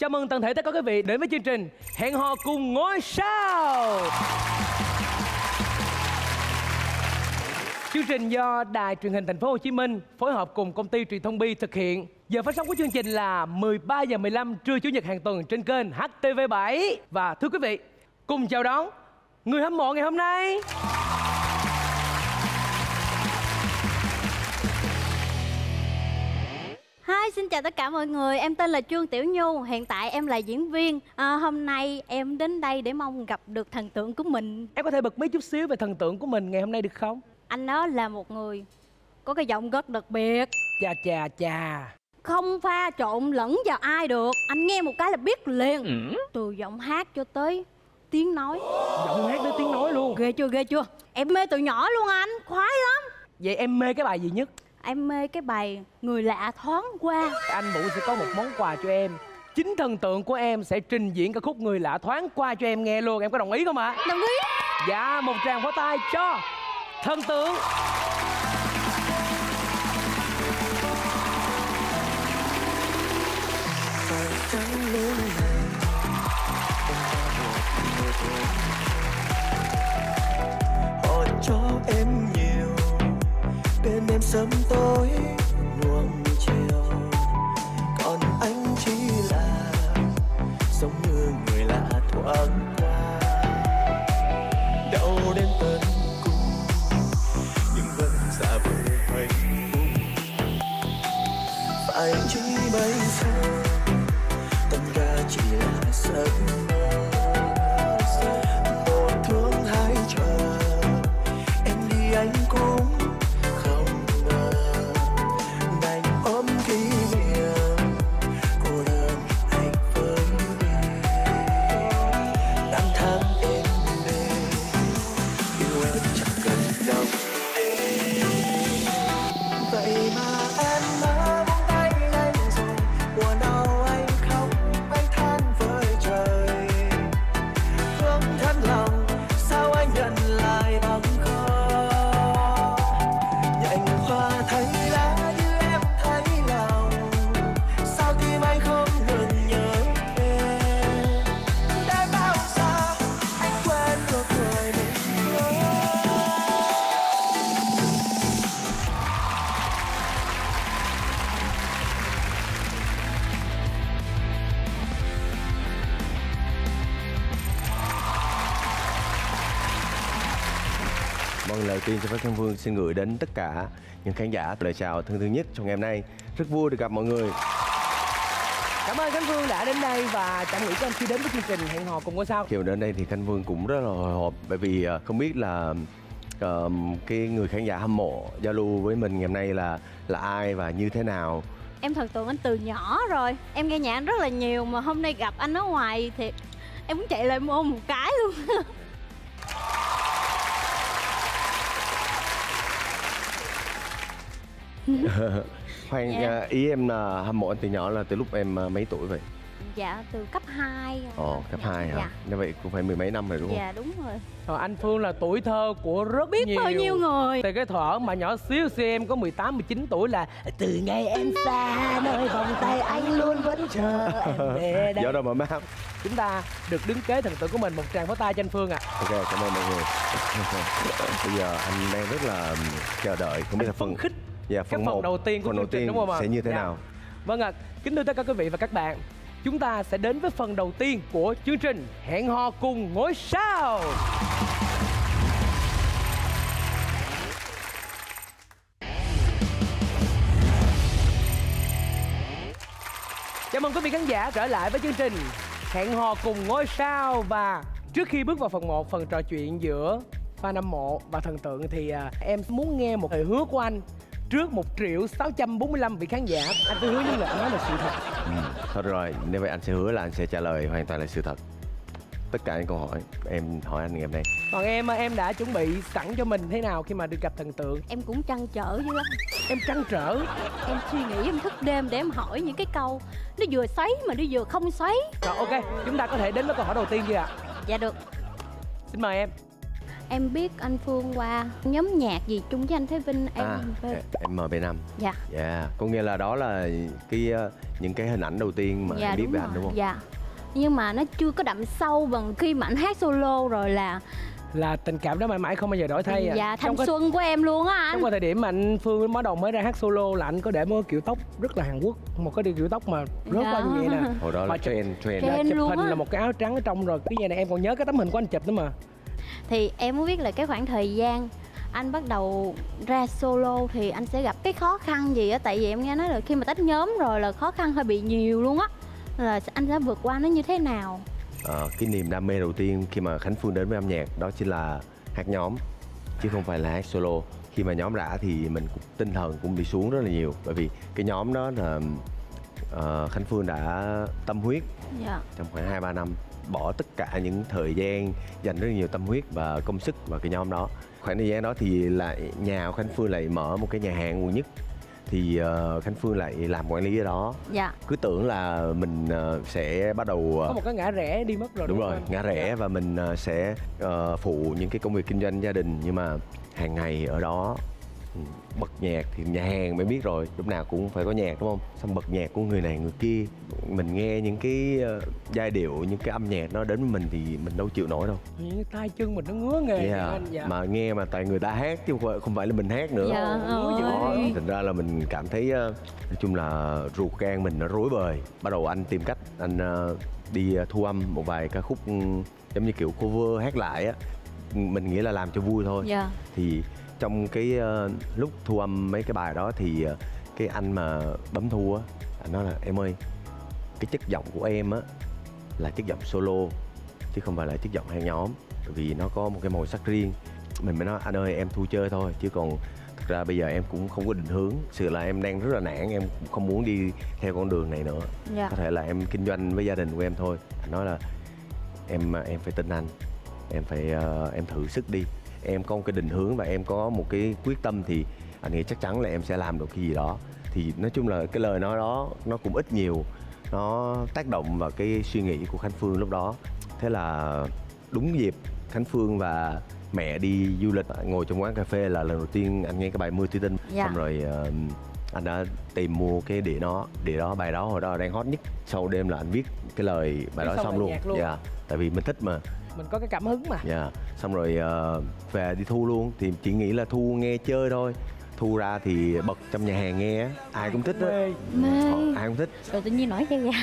Chào mừng toàn thể tất cả quý vị đến với chương trình Hẹn hò cùng ngôi sao. Chương trình do Đài Truyền hình Thành phố Hồ Chí Minh phối hợp cùng công ty truyền thông Bi thực hiện. Giờ phát sóng của chương trình là 13h15 trưa Chủ nhật hàng tuần trên kênh HTV7. Và thưa quý vị, cùng chào đón người hâm mộ ngày hôm nay. Hi, xin chào tất cả mọi người. Em tên là Trương Tiểu Nhu. Hiện tại em là diễn viên. Hôm nay em đến đây để mong gặp được thần tượng của mình. Em có thể bật mí chút xíu về thần tượng của mình ngày hôm nay được không? Anh đó là một người có cái giọng rất đặc biệt. Chà. Không pha trộn lẫn vào ai được. Anh nghe một cái là biết liền. Từ giọng hát cho tới tiếng nói. Giọng hát tới tiếng nói luôn. Ghê chưa? Em mê từ nhỏ luôn anh. Khoái lắm. Vậy em mê cái bài gì nhất? Em mê cái bài Người Lạ Thoáng Qua. Anh Vũ sẽ có một món quà cho em. Chính thần tượng của em sẽ trình diễn ca khúc Người Lạ Thoáng Qua cho em nghe luôn. Em có đồng ý không ạ? Đồng ý. Dạ, một tràng pháo tay cho thần tượng. Họ cho em nhiều, bên em sớm tối nuông chiều, còn anh chỉ là giống như người lạ thoáng qua, đau đến tận cùng nhưng vẫn giả vờ hạnh phúc. Phải chỉ bây giờ tất cả chỉ là giấc mơ, một thương hai chờ, em đi anh cũng không ngờ, đành ôm kỷ niệm cô đơn anh với đi. Năm tháng em về yêu em chẳng cần đâu, vậy mà em đã buông tay anh rồi, buồn đau anh khóc anh than với trời, thương thân lòng sao anh nhận lại bằng không, nhành hoa thấy lá như em thấy lòng, sao tim anh không ngừng nhớ em, đã bao giờ anh quên được người mình nhớ. Vâng, lời tiên cho phép Khánh Vương xin gửi đến tất cả những khán giả lời chào thân thương nhất trong ngày hôm nay. Rất vui được gặp mọi người. Cảm ơn Khánh Vương đã đến đây và cảm nghĩ của anh khi đến với chương trình Hẹn hò cùng ngôi sao. Khi mà đến đây thì Khánh Vương cũng rất là hồi hộp, bởi vì không biết là cái người khán giả hâm mộ giao lưu với mình ngày hôm nay là ai và như thế nào. Em thần tượng anh từ nhỏ rồi. Em nghe nhạc anh rất là nhiều, mà hôm nay gặp anh ở ngoài thì em cũng chạy lại ôm một cái luôn. Khoan, Dạ. ý em là hâm mộ anh từ nhỏ là từ lúc em mấy tuổi vậy? Dạ, từ cấp 2. Ồ, cấp 2 hả? Dạ. Như vậy cũng phải mười mấy năm rồi đúng không? Dạ, đúng rồi. Rồi anh Phương là tuổi thơ của rất Biết nhiều. bao nhiêu người. Từ cái thuở mà nhỏ xíu em có 18, 19 tuổi là từ ngày em xa nơi vòng tay anh luôn vẫn chờ em về đây. Gió đâu mà mát. Chúng ta được đứng kế thần tượng của mình, một tràng pháo tay cho anh Phương ạ. Ok, cảm ơn mọi người. Bây giờ anh đang rất là chờ đợi, không biết là phần khích. Dạ, Cái phần đầu tiên của chương trình đúng không ạ? sẽ như thế Dạ. nào? Vâng ạ, kính thưa tất cả quý vị và các bạn, chúng ta sẽ đến với phần đầu tiên của chương trình Hẹn hò cùng ngôi sao. Chào mừng quý vị khán giả trở lại với chương trình Hẹn hò cùng ngôi sao. Và trước khi bước vào phần 1, phần trò chuyện giữa fan hâm mộ và thần tượng thì em muốn nghe một lời hứa của anh trước 1.645.000 vị khán giả. Anh phải hứa những lời anh nói là sự thật. Thôi rồi, nếu vậy anh sẽ hứa là anh sẽ trả lời hoàn toàn là sự thật. Tất cả những câu hỏi em hỏi anh ngày hôm nay. Còn em đã chuẩn bị sẵn cho mình thế nào khi mà được gặp thần tượng? Em cũng trăn trở dữ lắm. Em trăn trở. Em suy nghĩ, em thức đêm để em hỏi những cái câu nó vừa xoáy mà nó vừa không xoáy. Rồi ok, chúng ta có thể đến với câu hỏi đầu tiên chưa ạ? Dạ được. Xin mời em. Em biết anh Phương qua nhóm nhạc gì chung với anh Thế Vinh. MB5. Dạ. Dạ, có nghĩa là đó là cái những cái hình ảnh đầu tiên mà em biết về anh đúng không? Dạ. Nhưng mà nó chưa có đậm sâu bằng khi mà anh hát solo rồi là tình cảm đó mãi mãi không bao giờ đổi thay. Dạ, thanh xuân của em luôn á anh. Trong cái thời điểm mà anh Phương mới ra hát solo là anh có để một kiểu tóc rất là Hàn Quốc, một cái kiểu tóc mà rớt qua như vậy nè. Hồi đó là trend chụp luôn hình á. là một cái áo trắng ở trong rồi cái gì này em còn nhớ cái tấm hình của anh chụp nữa mà. Thì em muốn biết là cái khoảng thời gian anh bắt đầu ra solo thì anh sẽ gặp cái khó khăn gì á, tại vì em nghe nói là khi mà tách nhóm rồi là khó khăn hơi bị nhiều luôn á, là anh sẽ vượt qua nó như thế nào? Cái niềm đam mê đầu tiên khi mà Khánh Phương đến với âm nhạc đó chính là hát nhóm chứ không phải là hát solo. Khi mà nhóm rã thì mình cũng, tinh thần cũng bị xuống rất là nhiều, bởi vì cái nhóm đó là Khánh Phương đã tâm huyết trong khoảng 2-3 năm, bỏ tất cả những thời gian, dành rất nhiều tâm huyết và công sức vào cái nhóm đó. Khoảng thời gian đó thì lại nhà Khánh Phương lại mở một cái nhà hàng quận Nhất, thì Khánh Phương lại làm quản lý ở đó. Dạ. Cứ tưởng là mình sẽ bắt đầu có một cái ngã rẽ đi mất rồi. Đúng rồi, ngã rẽ và mình sẽ phụ những cái công việc kinh doanh gia đình, nhưng mà hàng ngày ở đó bật nhạc thì nhà hàng mới biết rồi, lúc nào cũng phải có nhạc đúng không? Xong bật nhạc của người này người kia, mình nghe những cái giai điệu, những cái âm nhạc nó đến với mình thì mình đâu chịu nổi đâu. Những tay chân mình nó ngứa nghề anh. Dạ. Mà nghe mà tại người ta hát chứ không phải là mình hát nữa. Dạ. Thành ra là mình cảm thấy nói chung là ruột gan mình nó rối bời. Bắt đầu anh tìm cách anh đi thu âm một vài ca khúc giống như kiểu cover hát lại á, mình nghĩ là làm cho vui thôi. Dạ. Thì trong cái lúc thu âm mấy cái bài đó thì cái anh mà bấm thu á, anh nói là em ơi, cái chất giọng của em á là chất giọng solo chứ không phải là chất giọng hát nhóm, bởi vì nó có một cái màu sắc riêng. Mình mới nói anh ơi em thu chơi thôi, chứ còn thực ra bây giờ em cũng không có định hướng, sự là em đang rất là nản, em cũng không muốn đi theo con đường này nữa. Dạ. Có thể là em kinh doanh với gia đình của em thôi. Anh nói là em phải tin anh, em phải em thử sức đi, em có một cái định hướng và em có một cái quyết tâm thì anh nghĩ chắc chắn là em sẽ làm được cái gì đó. Thì nói chung là cái lời nói đó nó cũng ít nhiều nó tác động vào cái suy nghĩ của Khánh Phương lúc đó. Thế là đúng dịp Khánh Phương và mẹ đi du lịch, ngồi trong quán cà phê là lần đầu tiên anh nghe cái bài Mưa Thủy Tinh. Dạ. Xong rồi anh đã tìm mua cái đĩa đó, bài đó hồi đó đang hot nhất. Sau đêm là anh viết cái lời bài đó xong luôn. Dạ, tại vì mình thích mà, mình có cái cảm hứng mà. Dạ. Xong rồi về đi thu luôn, thì chỉ nghĩ là thu nghe chơi thôi. Thu ra thì bật trong nhà hàng nghe, ai cũng thích đó. Ai cũng thích. Rồi tự nhiên nổi da gà.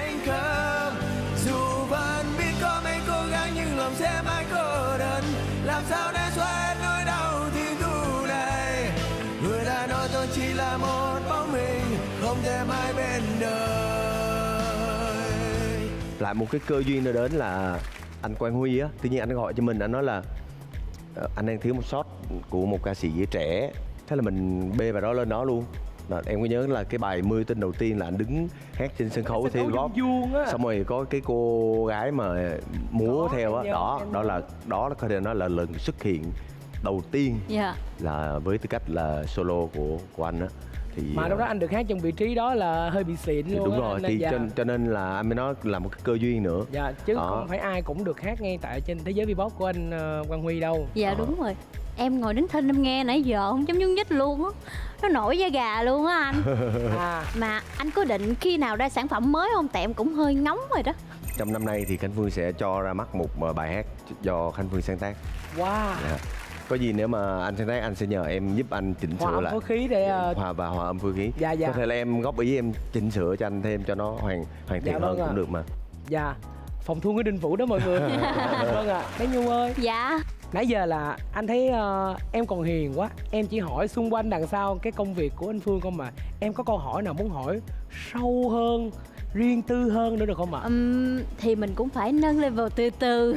Dù vẫn biết có mấy cố gắng nhưng lòng sẽ mãi cô đơn, làm sao để xóa hết nỗi đau thì thu này. Người ta nói tôi chỉ là một bóng hình không thể mãi bên đời. Lại một cái cơ duyên nữa đến là anh Quang Huy á, tự nhiên anh gọi cho mình, anh nói là anh đang thiếu một shot của một ca sĩ trẻ. Thế là mình bê vào đó lên đó luôn. Em có nhớ là cái bài Mưa Tinh đầu tiên là anh đứng hát trên sân khấu theo góp, xong rồi có cái cô gái mà múa theo á, đó có thể nói là lần xuất hiện đầu tiên là với tư cách là solo của anh á. Thì mà lúc đó anh được hát trong vị trí đó là hơi bị xịn luôn. Đúng rồi, thì cho nên là anh mới nói là một cái cơ duyên nữa. Dạ, chứ không phải ai cũng được hát ngay tại trên thế giới Vbop của anh Quang Huy đâu. Dạ đúng rồi. Em ngồi đến thinh em nghe nãy giờ không chấm nhún nhích luôn á, nó nổi da gà luôn á anh. Mà anh có định khi nào ra sản phẩm mới không? Tại em cũng hơi ngóng rồi đó. Trong năm nay thì Khánh Phương sẽ cho ra mắt một bài hát do Khánh Phương sáng tác. Wow. Dạ. Có gì nếu mà anh sáng tác anh sẽ nhờ em giúp anh chỉnh sửa lại. Hòa âm phối khí để hòa âm phối khí. Dạ. Có thể là em góp ý em chỉnh sửa cho anh thêm cho nó hoàn thiện hơn cũng được mà. Dạ. Phòng thu của Đinh Vũ đó mọi người. Vâng ạ. Bé Nhu ơi. Dạ. Nãy giờ là anh thấy em còn hiền quá. Em chỉ hỏi xung quanh đằng sau cái công việc của anh Phương không mà. Em có câu hỏi nào muốn hỏi sâu hơn, riêng tư hơn nữa được không ạ? Thì mình cũng phải nâng level từ từ.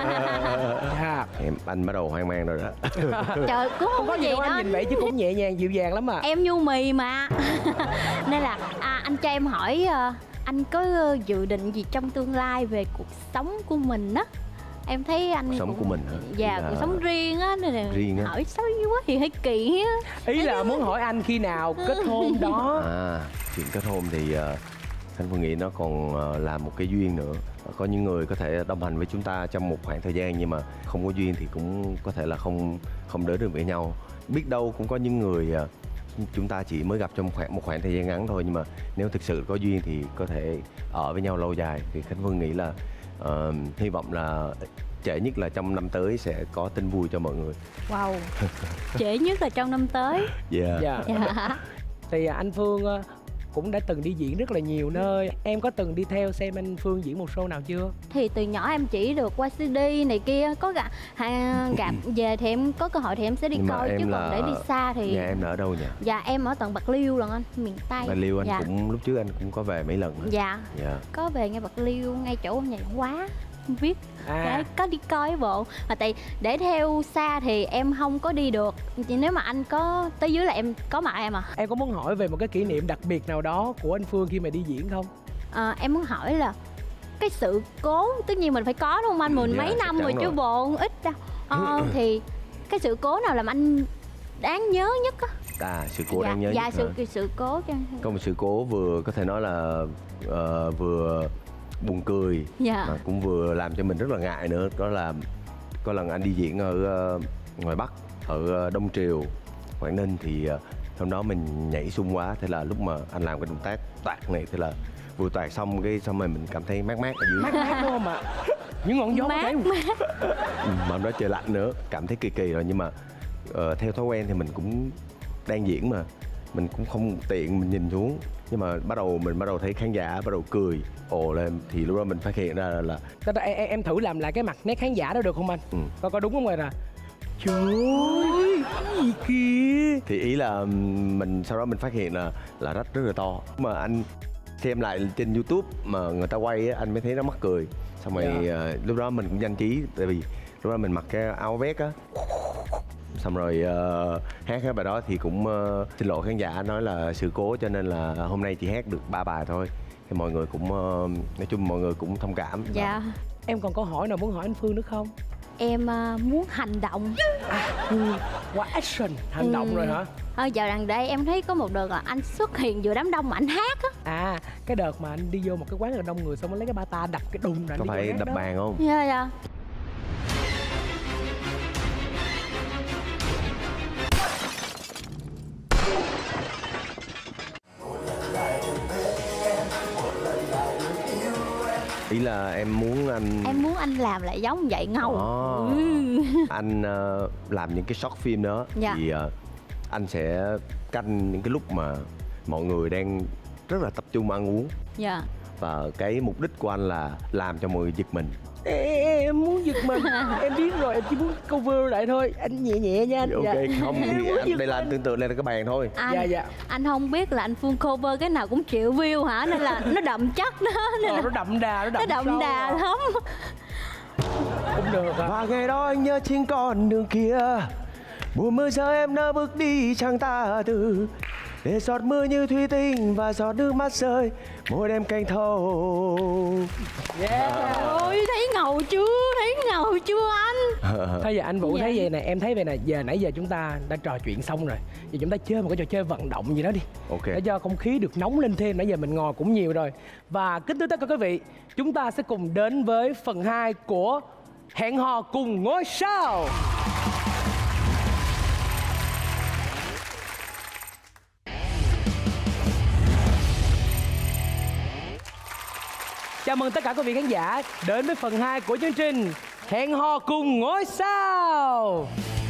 Anh bắt đầu hoang mang rồi đó. Trời, cũng không có gì đó. Anh nhìn vậy chứ cũng nhẹ nhàng dịu dàng lắm mà. Em nhu mì mà. Nên là anh cho em hỏi, anh có dự định gì trong tương lai về cuộc sống của mình á? Em thấy anh cuộc sống của mình hả? Dạ, cuộc sống riêng á, nên là riêng hỏi xấu quá thì hơi kỳ á. Ý là muốn hỏi anh khi nào kết hôn đó. Chuyện kết hôn thì Khánh Phương nghĩ nó còn là một cái duyên nữa. Có những người có thể đồng hành với chúng ta trong một khoảng thời gian nhưng mà không có duyên thì cũng có thể là không đến được với nhau. Biết đâu cũng có những người chúng ta chỉ mới gặp trong một khoảng thời gian ngắn thôi, nhưng mà nếu thực sự có duyên thì có thể ở với nhau lâu dài. Thì Khánh Phương nghĩ là hy vọng là trễ nhất là trong năm tới sẽ có tin vui cho mọi người. Wow. Trễ nhất là trong năm tới. Yeah. Dạ. Thì anh Phương cũng đã từng đi diễn rất là nhiều nơi. Em có từng đi theo xem anh Phương diễn một show nào chưa? Thì từ nhỏ em chỉ được qua CD này kia, có gặp về thì em có cơ hội thì em sẽ đi Nhưng coi, chứ còn để đi xa thì... Nhà em ở đâu nhỉ? Dạ em ở tận Bạc Liêu lần anh, miền Tây. Bạc Liêu anh Dạ. cũng lúc trước anh cũng có về mấy lần. Dạ. Dạ. Có về ngay Bạc Liêu, ngay chỗ nhà văn hóa viết. Có đi coi bộ mà tại để theo xa thì em không có đi được. Chỉ nếu mà anh có tới dưới là em có mặt em à. Em có muốn hỏi về một cái kỷ niệm đặc biệt nào đó của anh Phương khi mà đi diễn không? Em muốn hỏi là cái sự cố tất nhiên mình phải có đúng không anh? Mình mấy năm rồi chứ bộ ít đâu. Thì cái sự cố nào làm anh đáng nhớ nhất á? Sự cố đáng nhớ nhất. Sự cố có một sự cố vừa có thể nói là vừa buồn cười mà cũng vừa làm cho mình rất là ngại nữa. Đó là có lần anh đi diễn ở ngoài Bắc, ở Đông Triều, Quảng Ninh, thì hôm đó mình nhảy sung quá, thế là lúc mà anh làm cái động tác toạc này, thế là vừa toạc xong rồi mình cảm thấy mát ở dưới. Mát đúng không ạ? Những ngọn gió mát. Mà hôm đó trời lạnh nữa, cảm thấy kỳ rồi, nhưng mà theo thói quen thì mình cũng đang diễn mà mình cũng không tiện mình nhìn xuống, nhưng mà mình bắt đầu thấy khán giả bắt đầu cười ồ lên, thì lúc đó mình phát hiện ra là em thử làm lại cái mặt nét khán giả đó được không anh? Coi có đúng không rồi nè. Trời ơi, cái gì kìa. Thì ý là mình sau đó mình phát hiện là rách rất là to, mà anh xem lại trên YouTube mà người ta quay á, anh mới thấy nó mắc cười. Xong rồi lúc đó mình cũng nhanh trí, tại vì lúc đó mình mặc cái áo vest á, xong rồi hát cái bài đó thì cũng xin lỗi khán giả, nói là sự cố cho nên là hôm nay chỉ hát được 3 bài thôi. Thì mọi người cũng nói chung mọi người cũng thông cảm. Dạ. Em còn câu hỏi nào muốn hỏi anh Phương nữa không? Em muốn hành động. Qua action hành động rồi hả? Dạo gần đây em thấy có một đợt là anh xuất hiện giữa đám đông mà anh hát á. Cái đợt mà anh đi vô một cái quán là đông người, xong anh lấy cái bata đập cái đùng rồi. Có phải đập bàn không? Dạ. Ý là em muốn anh làm lại giống vậy ngầu. Anh làm những cái short film đó. Thì anh sẽ canh những cái lúc mà mọi người đang rất là tập trung ăn uống. Và cái mục đích của anh là làm cho mọi người giật mình. Em muốn giật mình. Em biết rồi, em chỉ muốn cover lại thôi. Anh nhẹ nhẹ nha anh. Ok, không thì đây là anh tưởng tượng lên là cái bàn thôi. Anh không biết là anh Phương cover cái nào cũng triệu view hả? Nên là nó đậm chất đó. Nên là nó đậm đà, nó đậm đà lắm. Cũng được à. Và ngày đó anh nhớ trên con đường kia, mùa mưa rơi em đã bước đi chẳng ta từ, để giọt mưa như thủy tinh và giọt nước mắt rơi mỗi đêm canh thâu. Ôi thấy ngầu chưa anh? Thôi giờ anh Vũ thấy vậy nè, em thấy vậy nè, nãy giờ chúng ta đã trò chuyện xong rồi, giờ chúng ta chơi một cái trò chơi vận động gì đó đi. Để cho không khí được nóng lên thêm. Nãy giờ mình ngồi cũng nhiều rồi. Và kính thưa tất cả quý vị, chúng ta sẽ cùng đến với phần 2 của Hẹn hò cùng ngôi sao. Chào mừng tất cả quý vị khán giả đến với phần 2 của chương trình Hẹn hò cùng ngôi sao.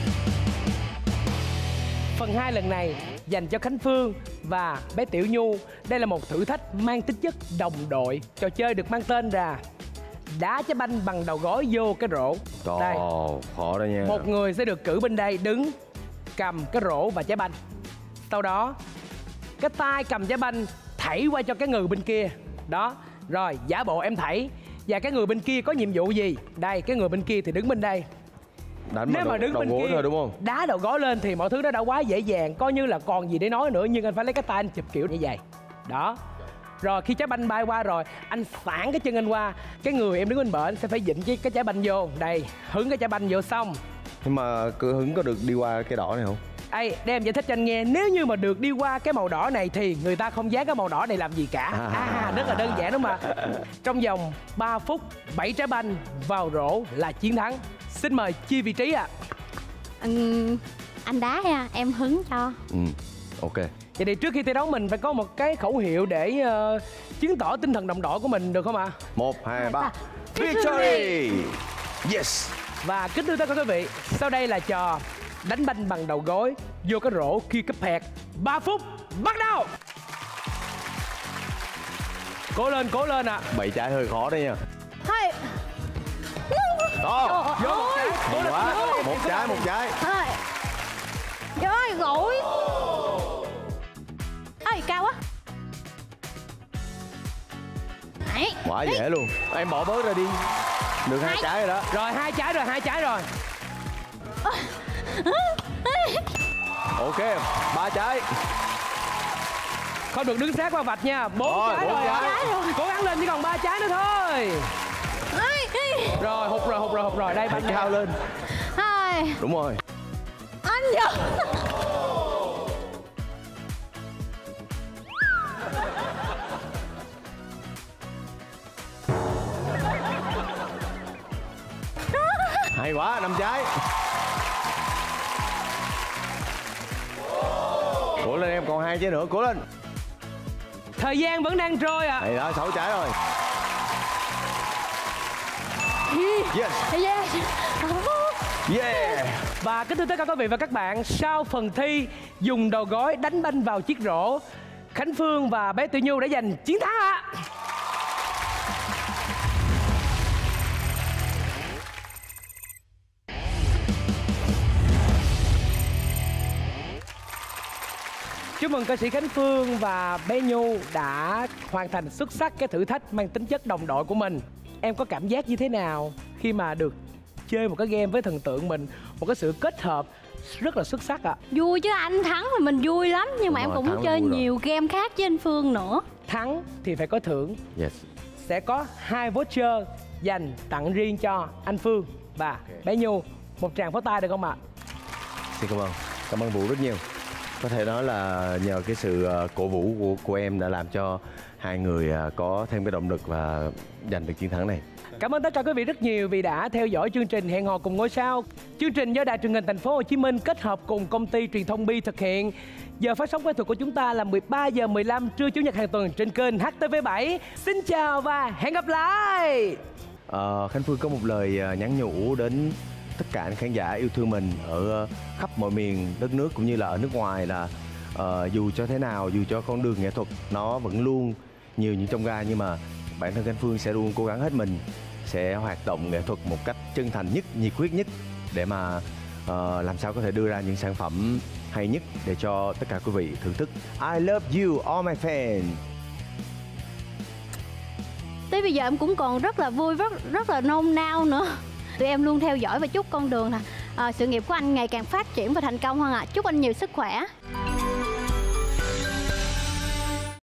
Phần 2 lần này dành cho Khánh Phương và bé Tiểu Nhu. Đây là một thử thách mang tính chất đồng đội. Trò chơi được mang tên là đá trái banh bằng đầu gối vô cái rổ. Đây, khó đó nha. một người sẽ được cử bên đây đứng cầm cái rổ và trái banh. Sau đó cái tay cầm trái banh thảy qua cho cái người bên kia. Đó. Rồi giả bộ em thảy. Và cái người bên kia có nhiệm vụ gì? Đây, cái người bên kia thì đứng bên đây. Nếu mà đứng bên kia thôi đúng không? Đá đầu gối lên thì mọi thứ nó đã quá dễ dàng, coi như là còn gì để nói nữa, nhưng anh phải lấy cái tay anh chụp kiểu như vậy. Đó. Rồi khi trái banh bay qua rồi, anh phản cái chân anh qua, cái người em đứng bên bển sẽ phải vịn cái trái banh vô. Đây, hứng cái trái banh vô xong. Nhưng mà cứ hứng có được đi qua cái đỏ này không? Ê, để em giải thích cho anh nghe. Nếu như mà được đi qua cái màu đỏ này thì người ta không dán cái màu đỏ này làm gì cả. Rất là đơn giản đúng không ạ? Trong vòng 3 phút 7 trái banh vào rổ là chiến thắng. Xin mời chia vị trí ạ. Anh đá nha, em hứng cho. Ok. Vậy thì trước khi thi đấu mình phải có một cái khẩu hiệu để chứng tỏ tinh thần đồng đội của mình được không ạ? 1, 2, 3. Victory! Yes! Và kính thưa tất cả quý vị, sau đây là trò đánh banh bằng đầu gối vô cái rổ kia cấp hẹt. 3 phút bắt đầu. Cố lên ạ. 7 trái hơi khó đấy nha. Thôi. Đó. Vô một trái. Cố lên. Quá. Một trái. Thôi. Rồi, gội. Ê, cao quá. Đấy. Quá dễ luôn. Em bỏ bớt ra đi. Được 2 trái rồi đó. Rồi 2 trái rồi. Ok, 3 trái. Không được đứng sát qua vạch nha. 4 trái rồi. Cố gắng lên, chỉ còn 3 trái nữa thôi. Rồi, hụt rồi. Đây banh Cao lên. Thôi. Đúng rồi. Anh giờ. Hay quá, 5 trái. Cố lên em, còn 2 trái nữa, cố lên. Thời gian vẫn đang trôi ạ. Này đó, 6 trái rồi. Yes. Yes. Yeah. Và kính thưa tất cả quý vị và các bạn, sau phần thi dùng đầu gối đánh banh vào chiếc rổ, Khánh Phương và bé Tiểu Nhu đã giành chiến thắng ạ. Chúc mừng ca sĩ Khánh Phương và bé Nhu đã hoàn thành xuất sắc cái thử thách mang tính chất đồng đội của mình. Em có cảm giác như thế nào khi mà được chơi một cái game với thần tượng mình, một cái sự kết hợp rất là xuất sắc ạ? Vui chứ, anh thắng thì mình vui lắm. Nhưng mà em cũng muốn chơi nhiều game khác với anh Phương nữa. Thắng thì phải có thưởng. Yes. Sẽ có 2 voucher dành tặng riêng cho anh Phương và bé Nhu. Một tràng pháo tay được không ạ? Xin cảm ơn. Cảm ơn Vũ rất nhiều. Có thể nói là nhờ cái sự cổ vũ của em đã làm cho hai người có thêm cái động lực và giành được chiến thắng này. Cảm ơn tất cả quý vị rất nhiều vì đã theo dõi chương trình Hẹn hò cùng ngôi sao. Chương trình do Đài Truyền hình Thành phố Hồ Chí Minh kết hợp cùng công ty truyền thông Bi thực hiện. Giờ phát sóng quen thuộc của chúng ta là 13h15 trưa chủ nhật hàng tuần trên kênh HTV7. Xin chào và hẹn gặp lại. Khánh Phương có một lời nhắn nhủ đến tất cả những khán giả yêu thương mình ở khắp mọi miền đất nước cũng như là ở nước ngoài là dù cho thế nào, dù cho con đường nghệ thuật nó vẫn luôn nhiều những chông gai, nhưng mà bản thân Khánh Phương sẽ luôn cố gắng hết mình, sẽ hoạt động nghệ thuật một cách chân thành nhất, nhiệt huyết nhất để mà làm sao có thể đưa ra những sản phẩm hay nhất để cho tất cả quý vị thưởng thức. I love you all my fans. Tới bây giờ em cũng còn rất là vui, rất là nôn nao nữa. Tụi em luôn theo dõi và chúc con đường sự nghiệp của anh ngày càng phát triển và thành công hơn ạ. Chúc anh nhiều sức khỏe.